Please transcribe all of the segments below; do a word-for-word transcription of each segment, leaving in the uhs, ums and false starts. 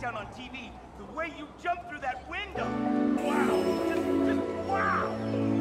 down on T V. The way you jumped through that window. Wow. Just, just wow.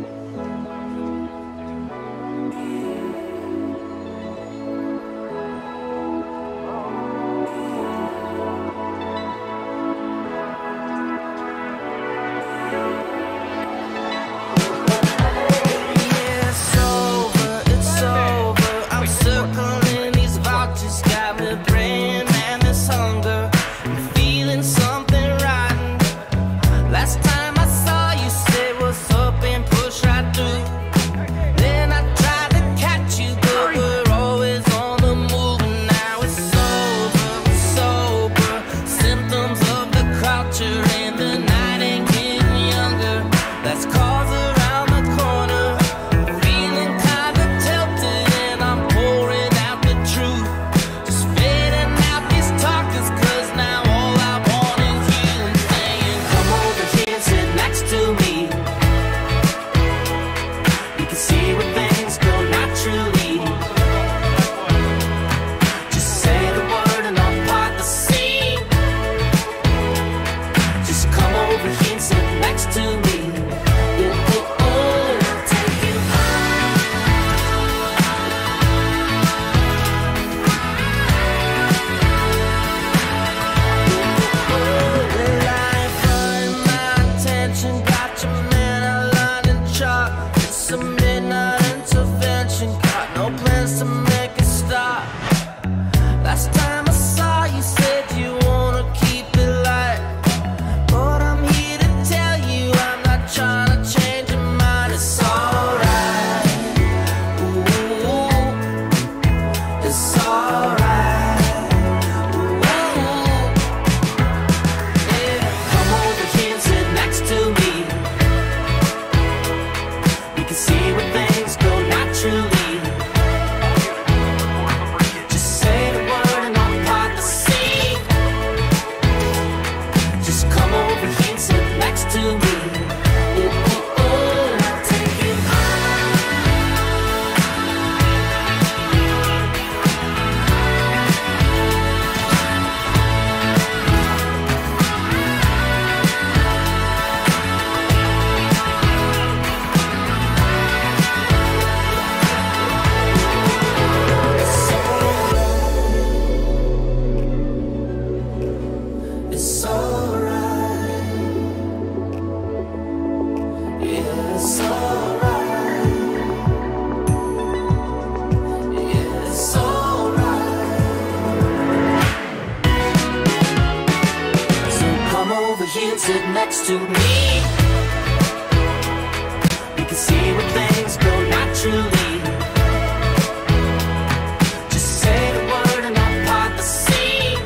Sit next to me. We can see where things go naturally. Just say the word and I'll part the sea.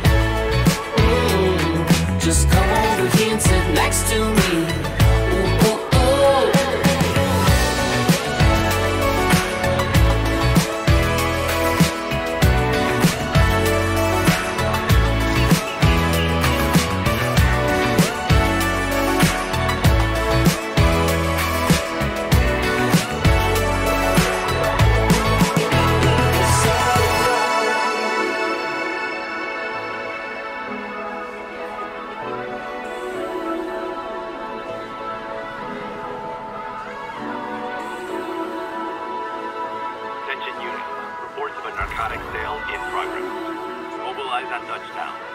Mm. Just come over here and sit next to me. Ooh, ooh, ooh. Attention unit. Reports of a narcotic sale in progress. Mobilize on touchdown.